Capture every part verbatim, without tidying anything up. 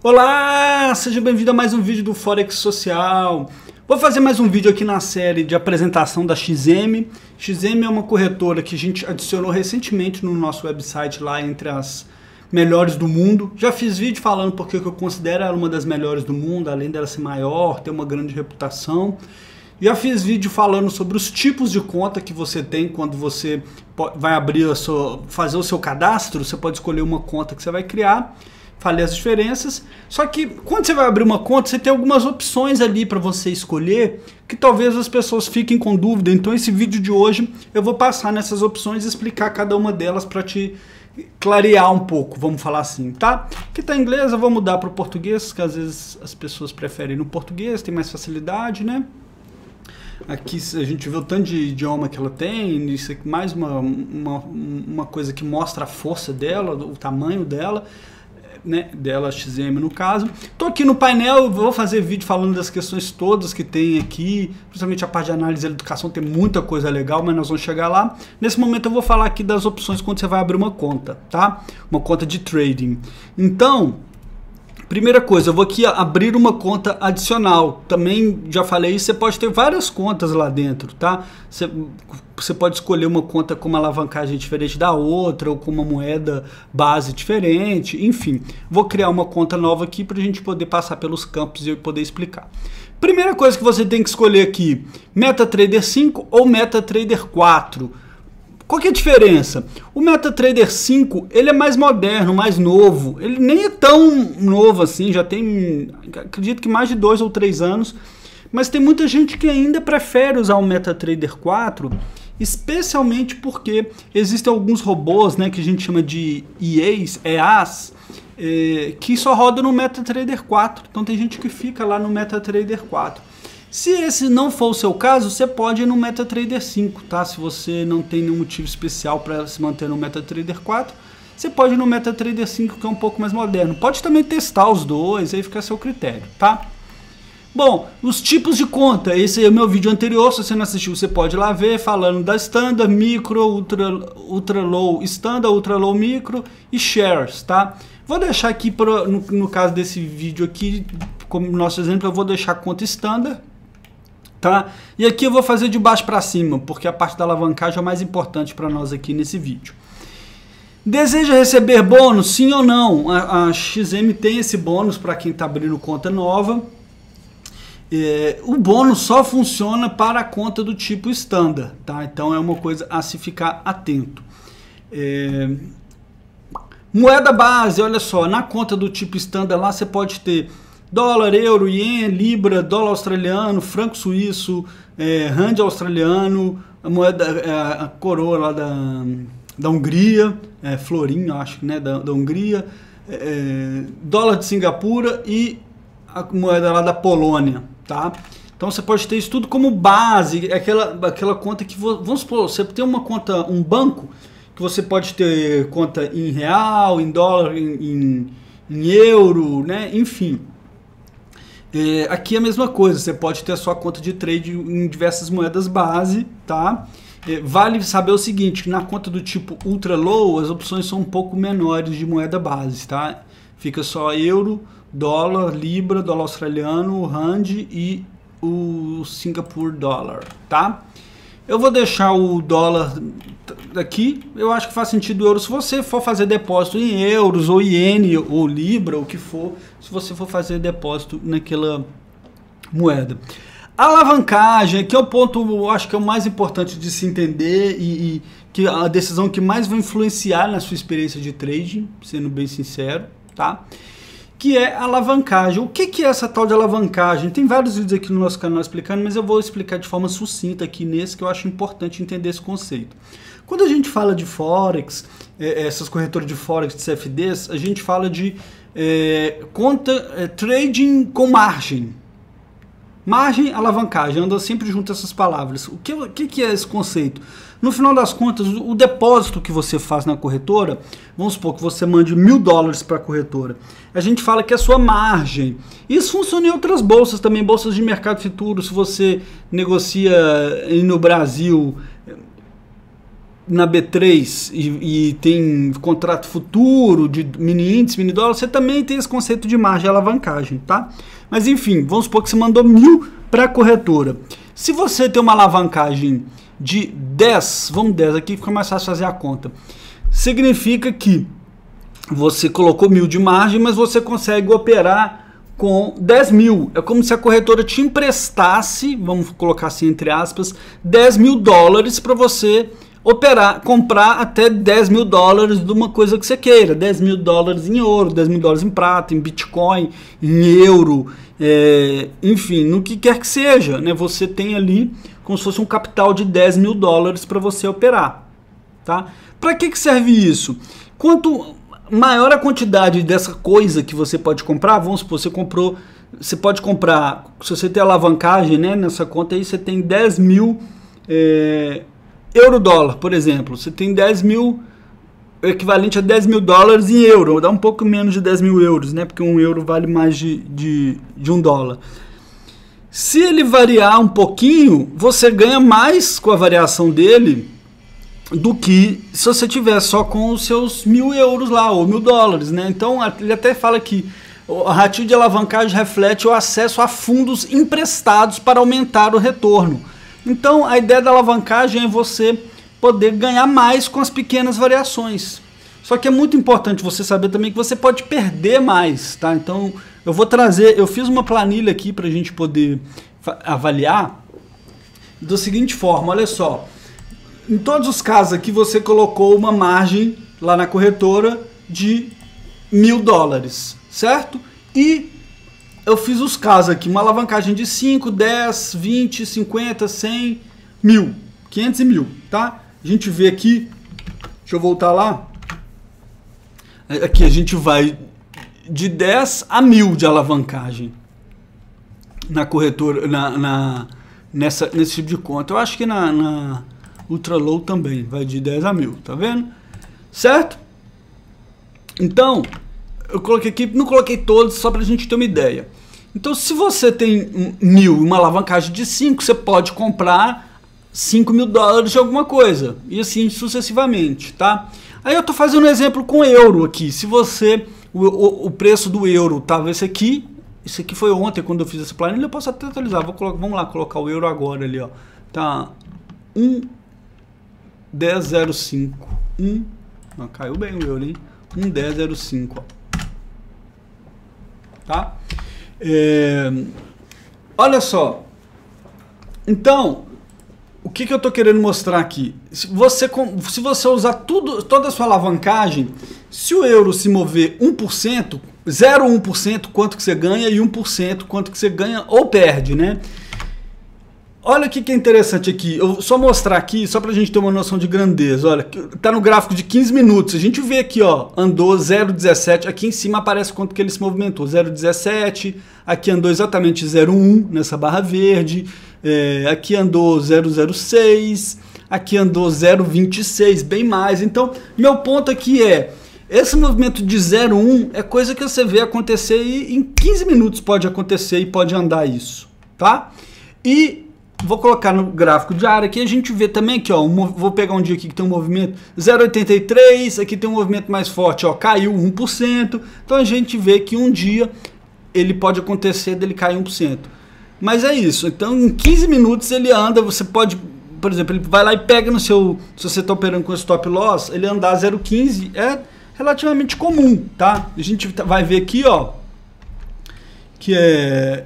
Olá, seja bem-vindo a mais um vídeo do Forex Social. Vou fazer mais um vídeo aqui na série de apresentação da X M. X M é uma corretora que a gente adicionou recentemente no nosso website lá entre as melhores do mundo. Já fiz vídeo falando porque eu considero ela uma das melhores do mundo, além dela ser maior, ter uma grande reputação. Já fiz vídeo falando sobre os tipos de conta que você tem quando você vai abrir a sua, fazer o seu cadastro. Você pode escolher uma conta que você vai criar. Falei as diferenças, só que quando você vai abrir uma conta, você tem algumas opções ali para você escolher, que talvez as pessoas fiquem com dúvida. Então esse vídeo de hoje eu vou passar nessas opções e explicar cada uma delas para te clarear um pouco, vamos falar assim, tá? Aqui tá em inglês, eu vou mudar para o português, que às vezes as pessoas preferem no português, tem mais facilidade, né? Aqui a gente vê o tanto de idioma que ela tem, isso aqui mais uma, uma, uma coisa que mostra a força dela, o tamanho dela. Né, dela, X M no caso. Estou aqui no painel, vou fazer vídeo falando das questões todas que tem aqui, principalmente a parte de análise da educação, tem muita coisa legal, mas nós vamos chegar lá. Nesse momento eu vou falar aqui das opções quando você vai abrir uma conta, tá? Uma conta de trading. Então, primeira coisa, eu vou aqui abrir uma conta adicional. Também já falei isso, você pode ter várias contas lá dentro, tá? Você, você pode escolher uma conta com uma alavancagem diferente da outra, ou com uma moeda base diferente, enfim. Vou criar uma conta nova aqui para a gente poder passar pelos campos e eu poder explicar. Primeira coisa que você tem que escolher aqui, MetaTrader cinco ou MetaTrader quatro. Qual que é a diferença? O MetaTrader cinco, ele é mais moderno, mais novo. Ele nem é tão novo assim, já tem, acredito que mais de dois ou três anos. Mas tem muita gente que ainda prefere usar o MetaTrader quatro, especialmente porque existem alguns robôs, né, que a gente chama de E As, E As, é, que só rodam no MetaTrader quatro. Então tem gente que fica lá no MetaTrader quatro. Se esse não for o seu caso, você pode ir no MetaTrader cinco, tá? Se você não tem nenhum motivo especial para se manter no MetaTrader quatro, você pode ir no MetaTrader cinco, que é um pouco mais moderno. Pode também testar os dois, aí fica a seu critério, tá? Bom, os tipos de conta, esse é o meu vídeo anterior, se você não assistiu, você pode ir lá ver, falando da Standard, Micro, Ultra, Ultra Low Standard, Ultra Low Micro e Shares, tá? Vou deixar aqui, pro, no, no caso desse vídeo aqui, como nosso exemplo, eu vou deixar a conta Standard, tá? E aqui eu vou fazer de baixo para cima, porque a parte da alavancagem é mais importante para nós aqui nesse vídeo. Deseja receber bônus? Sim ou não? A, a X M tem esse bônus para quem está abrindo conta nova. É, o bônus só funciona para a conta do tipo Standard, tá? Então é uma coisa a se ficar atento. É, moeda base, olha só, na conta do tipo Standard lá você pode ter dólar, euro, ien, libra, dólar australiano, franco suíço, é, rand australiano, a moeda, é, a coroa lá da, da Hungria, é, florinho, acho que, né, da, da Hungria, é, dólar de Singapura e a moeda lá da Polônia, tá? Então você pode ter isso tudo como base, aquela, aquela conta que, vamos supor, você tem uma conta, um banco, que você pode ter conta em real, em dólar, em, em, em euro, né, enfim. É, aqui é a mesma coisa, você pode ter a sua conta de trade em diversas moedas base, tá? É, vale saber o seguinte, que na conta do tipo Ultra Low, as opções são um pouco menores de moeda base, tá? Fica só euro, dólar, libra, dólar australiano, rand e o Singapore dólar, tá? Eu vou deixar o dólar aqui, eu acho que faz sentido o euro se você for fazer depósito em euros ou iene ou libra, o que for, se você for fazer depósito naquela moeda. Alavancagem, que é o ponto, eu acho que é o mais importante de se entender e, e que a decisão que mais vai influenciar na sua experiência de trading, sendo bem sincero, tá? Que é a alavancagem. O que, que é essa tal de alavancagem? Tem vários vídeos aqui no nosso canal explicando, mas eu vou explicar de forma sucinta aqui nesse, que eu acho importante entender esse conceito. Quando a gente fala de Forex, é, essas corretoras de Forex, de C F Ds, a gente fala de é, conta é, trading com margem. Margem, alavancagem, andam sempre junto essas palavras. O que, o que, que é esse conceito? No final das contas, o depósito que você faz na corretora, vamos supor que você mande mil dólares para a corretora, a gente fala que é a sua margem. Isso funciona em outras bolsas também, bolsas de mercado futuro. Se você negocia no Brasil na B três e, e tem contrato futuro de mini índice, mini dólar, você também tem esse conceito de margem de alavancagem, tá? Mas enfim, vamos supor que você mandou mil para a corretora. Se você tem uma alavancagem de dez, vamos dez aqui, fica mais fácil fazer a conta. Significa que você colocou mil de margem, mas você consegue operar com dez mil. É como se a corretora te emprestasse, vamos colocar assim entre aspas, dez mil dólares para você operar, comprar até dez mil dólares de uma coisa que você queira. dez mil dólares em ouro, dez mil dólares em prata, em Bitcoin, em euro, é, enfim, no que quer que seja, né? Você tem ali como se fosse um capital de dez mil dólares para você operar, tá? Para que que serve isso? Quanto maior a quantidade dessa coisa que você pode comprar, vamos supor, você comprou, você pode comprar, se você tem alavancagem, né, nessa conta aí, você tem dez mil é, euro-dólar, por exemplo, você tem dez mil, equivalente a dez mil dólares em euro, dá um pouco menos de dez mil euros, né, porque um euro vale mais de, de, de um dólar. Se ele variar um pouquinho, você ganha mais com a variação dele do que se você tiver só com os seus mil euros lá, ou mil dólares, né? Então, ele até fala que a ratio de alavancagem reflete o acesso a fundos emprestados para aumentar o retorno. Então, a ideia da alavancagem é você poder ganhar mais com as pequenas variações. Só que é muito importante você saber também que você pode perder mais, tá? Então, eu vou trazer, eu fiz uma planilha aqui para a gente poder avaliar da seguinte forma, olha só. Em todos os casos aqui você colocou uma margem lá na corretora de mil dólares, certo? E eu fiz os casos aqui, uma alavancagem de cinco, dez, vinte, cinquenta, cem, mil, quinhentos e mil, tá? A gente vê aqui, deixa eu voltar lá, aqui a gente vai de dez a mil de alavancagem na corretora, na, na, nessa, nesse tipo de conta. Eu acho que na... na Ultra Low também, vai de dez a mil, tá vendo? Certo? Então, eu coloquei aqui, não coloquei todos, só pra gente ter uma ideia. Então, se você tem mil e uma alavancagem de cinco, você pode comprar cinco mil dólares de alguma coisa, e assim sucessivamente, tá? Aí eu tô fazendo um exemplo com euro aqui. Se você, o, o, o preço do euro tava esse aqui, esse aqui foi ontem quando eu fiz essa planilha, eu posso até atualizar. Vou colocar, vamos lá, colocar o euro agora ali, ó. Tá um dez zero cinco. um, ah, caiu bem o euro, hein? um dez zero cinco, ó. Tá? É, olha só. Então, o que, que eu tô querendo mostrar aqui? Se você, se você usar tudo, toda a sua alavancagem, se o euro se mover um por cento, zero vírgula um por cento quanto que você ganha e um por cento quanto que você ganha ou perde, né? Olha o que, que é interessante aqui, eu vou só mostrar aqui, só pra gente ter uma noção de grandeza. Olha, tá no gráfico de quinze minutos, a gente vê aqui, ó, andou zero vírgula dezessete, aqui em cima aparece quanto que ele se movimentou, zero vírgula dezessete, aqui andou exatamente zero vírgula um nessa barra verde, é, aqui andou zero vírgula zero seis, aqui andou zero vírgula vinte e seis, bem mais. Então, meu ponto aqui é, esse movimento de zero vírgula um é coisa que você vê acontecer e em quinze minutos pode acontecer e pode andar isso, tá? E vou colocar no gráfico diário aqui, a gente vê também que, ó, um, vou pegar um dia aqui que tem um movimento zero vírgula oitenta e três, aqui tem um movimento mais forte, ó, caiu um por cento, então a gente vê que um dia ele pode acontecer dele cair um por cento. Mas é isso, então em quinze minutos ele anda, você pode, por exemplo, ele vai lá e pega no seu, se você está operando com stop loss, ele andar zero vírgula quinze é relativamente comum, tá? A gente vai ver aqui, ó, que é...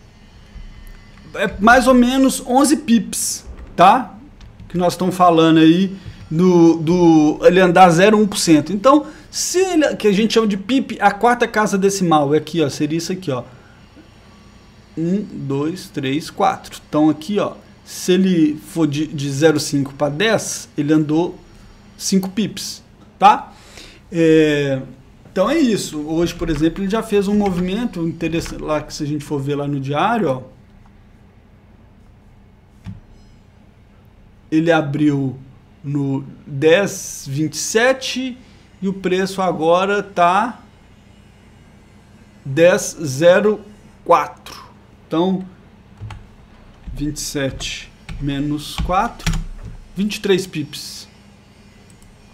é mais ou menos onze pips, tá? Que nós estamos falando aí do, do ele andar zero vírgula um por cento. Então, se ele, que a gente chama de pip, a quarta casa decimal é aqui, ó, seria isso aqui, ó. um, dois, três, quatro. Então aqui, ó, se ele for de, de zero vírgula cinco para dez, ele andou cinco pips, tá? É, então é isso. Hoje, por exemplo, ele já fez um movimento interessante lá, que se a gente for ver lá no diário, ó, ele abriu no dez vírgula vinte e sete e o preço agora tá dez vírgula zero quatro. Então, vinte e sete menos quatro, vinte e três pips,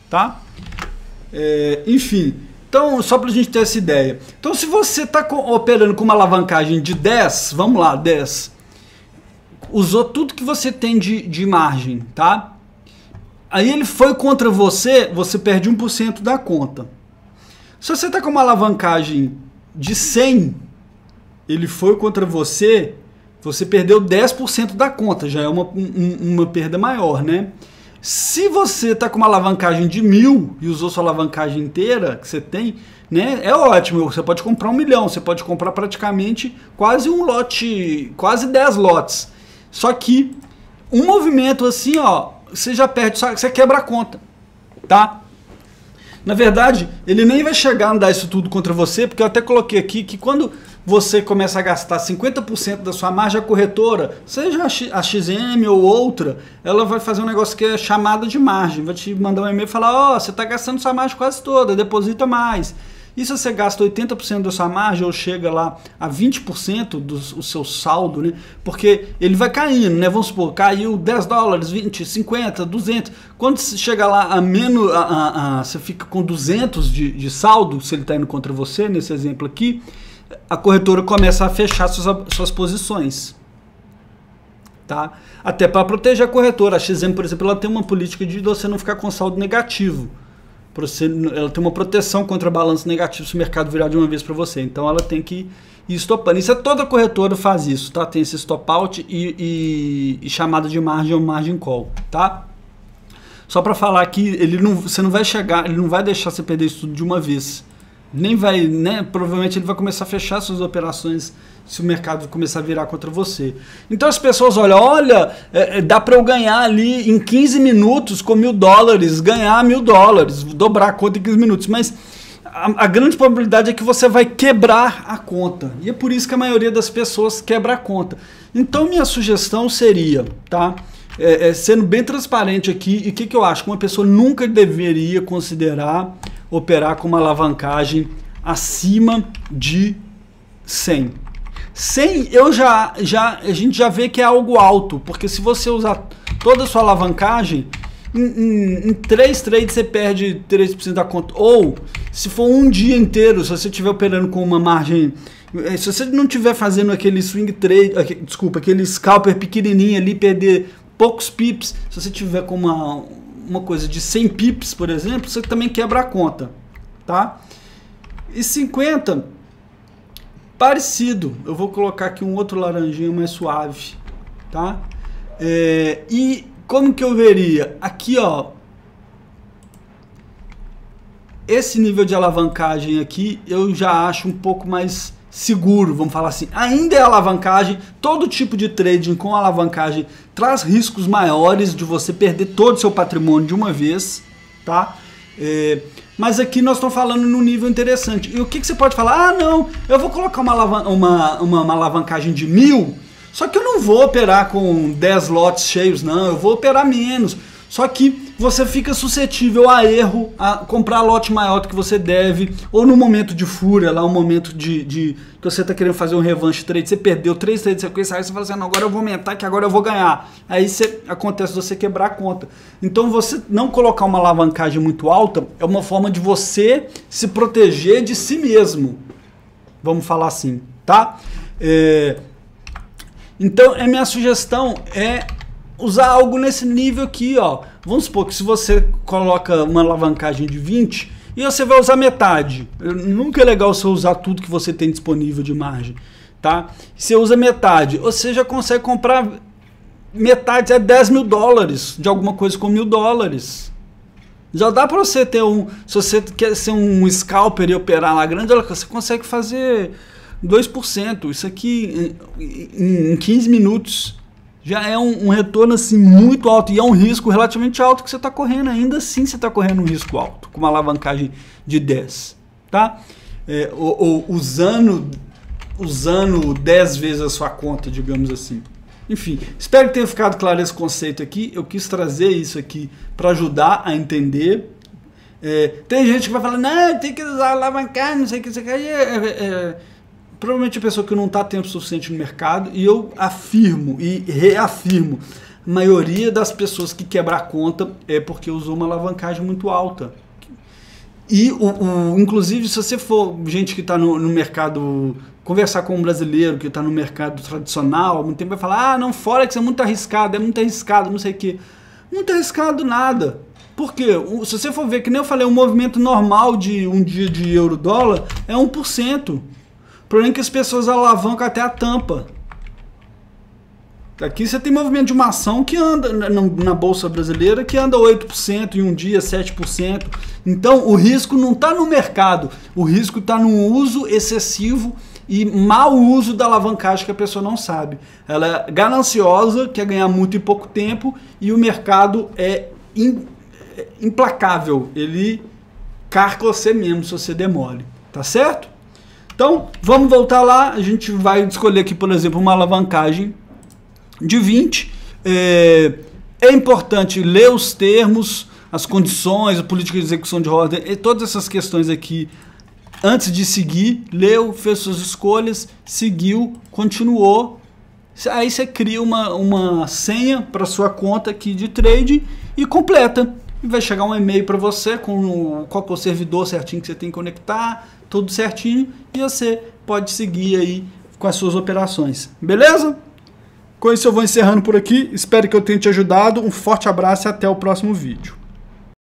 tá? É, enfim, então só para a gente ter essa ideia. Então se você está operando com uma alavancagem de dez, vamos lá, dez, usou tudo que você tem de, de margem, tá? Aí ele foi contra você, você perde um por cento da conta. Se você está com uma alavancagem de cem, ele foi contra você, você perdeu dez por cento da conta, já é uma, um, uma perda maior, né? Se você está com uma alavancagem de mil e usou sua alavancagem inteira que você tem, né, é ótimo, você pode comprar um milhão, você pode comprar praticamente quase um lote, quase dez lotes. Só que um movimento assim, ó, você já perde, você quebra a conta, tá? Na verdade, ele nem vai chegar a dar isso tudo contra você, porque eu até coloquei aqui que quando você começa a gastar cinquenta por cento da sua margem, a corretora, seja a X M ou outra, ela vai fazer um negócio que é chamada de margem, vai te mandar um e-mail e falar, ó, oh, você está gastando sua margem quase toda, deposita mais. E se você gasta oitenta por cento da sua margem ou chega lá a vinte por cento do o seu saldo, né? Porque ele vai caindo, né? Vamos supor, caiu dez dólares, vinte, cinquenta, duzentos. Quando você chega lá a menos, a, a, a, você fica com duzentos de, de saldo, se ele está indo contra você, nesse exemplo aqui, a corretora começa a fechar suas, suas posições. Tá? Até para proteger a corretora. A X M, por exemplo, ela tem uma política de você não ficar com saldo negativo. Você, ela tem uma proteção contra balanço negativo se o mercado virar de uma vez para você. Então ela tem que ir estopando. Isso é toda corretora faz isso, tá? Tem esse stop out e, e, e chamada de margem ou margin call, tá? Só para falar que ele não, você não vai chegar, ele não vai deixar você perder isso tudo de uma vez. Nem vai, né? Provavelmente ele vai começar a fechar suas operações se o mercado começar a virar contra você. Então as pessoas olham, olha, é, dá para eu ganhar ali em quinze minutos com mil dólares, ganhar mil dólares, dobrar a conta em quinze minutos, mas a, a grande probabilidade é que você vai quebrar a conta, e é por isso que a maioria das pessoas quebra a conta. Então minha sugestão seria, tá, é, é, sendo bem transparente aqui, e o que, que eu acho? Que uma pessoa nunca deveria considerar operar com uma alavancagem acima de cem. cem, eu já, já, a gente já vê que é algo alto, porque se você usar toda a sua alavancagem, em, em, em três trades você perde três por cento da conta. Ou, se for um dia inteiro, se você estiver operando com uma margem, se você não estiver fazendo aquele swing trade, aquele, desculpa, aquele scalper pequenininho ali, perder poucos pips, se você tiver com uma, uma coisa de cem pips, por exemplo, você também quebra a conta, tá? E cinquenta... parecido, eu vou colocar aqui um outro laranjinho mais suave, tá? É, e como que eu veria? Aqui, ó, esse nível de alavancagem aqui eu já acho um pouco mais seguro, vamos falar assim. Ainda é alavancagem, todo tipo de trading com alavancagem traz riscos maiores de você perder todo o seu patrimônio de uma vez, tá? É, mas aqui nós estamos falando num nível interessante. E o que, que você pode falar? Ah, não, eu vou colocar uma, alavan uma, uma, uma alavancagem de mil, só que eu não vou operar com dez lotes cheios, não, eu vou operar menos. Só que você fica suscetível a erro, a comprar lote maior do que você deve, ou no momento de fúria, lá um momento de, de que você está querendo fazer um revanche trade, você perdeu três trades de sequência, aí você fala assim, não, agora eu vou aumentar que agora eu vou ganhar. Aí você, acontece você quebrar a conta. Então você não colocar uma alavancagem muito alta é uma forma de você se proteger de si mesmo. Vamos falar assim, tá? É, então a minha sugestão é usar algo nesse nível aqui, ó. Vamos supor que se você coloca uma alavancagem de vinte e você vai usar metade. Nunca é legal você usar tudo que você tem disponível de margem, tá? Você usa metade, você já consegue comprar metade, é dez mil dólares de alguma coisa com mil dólares. Já dá para você ter um, se você quer ser um scalper e operar lá grande, você consegue fazer dois por cento. Isso aqui em, em quinze minutos. Já é um, um retorno assim muito alto e é um risco relativamente alto que você está correndo. Ainda assim você está correndo um risco alto, com uma alavancagem de dez, tá? É, ou, ou usando, usando dez vezes a sua conta, digamos assim. Enfim, espero que tenha ficado claro esse conceito aqui. Eu quis trazer isso aqui para ajudar a entender. É, tem gente que vai falar, não, tem que usar alavancagem, não sei o que, não sei o que. É, é, é, provavelmente a pessoa que não está tempo suficiente no mercado, e eu afirmo e reafirmo, maioria das pessoas que quebra a conta é porque usou uma alavancagem muito alta. E, o, o, inclusive, se você for gente que está no, no mercado, conversar com um brasileiro que está no mercado tradicional, há muito tempo vai falar, ah, não, Forex é muito arriscado, é muito arriscado, não sei o quê. Muito arriscado nada. Por quê? Se você for ver, que nem eu falei, um movimento normal de um dia de euro-dólar é um por cento. O problema é que as pessoas alavancam até a tampa. Aqui você tem movimento de uma ação que anda na Bolsa Brasileira, que anda oito por cento em um dia, sete por cento. Então o risco não está no mercado, o risco está no uso excessivo e mau uso da alavancagem que a pessoa não sabe. Ela é gananciosa, quer ganhar muito em pouco tempo, e o mercado é implacável. Ele carca você mesmo se você demole. Tá certo? Então, vamos voltar lá. A gente vai escolher aqui, por exemplo, uma alavancagem de vinte. É, é importante ler os termos, as condições, a política de execução de ordem, e todas essas questões aqui antes de seguir. Leu, fez suas escolhas, seguiu, continuou. Aí você cria uma, uma senha para sua conta aqui de trade e completa. E vai chegar um e-mail para você com o, qual que é o servidor certinho que você tem que conectar, tudo certinho, e você pode seguir aí com as suas operações. Beleza? Com isso eu vou encerrando por aqui. Espero que eu tenha te ajudado. Um forte abraço e até o próximo vídeo.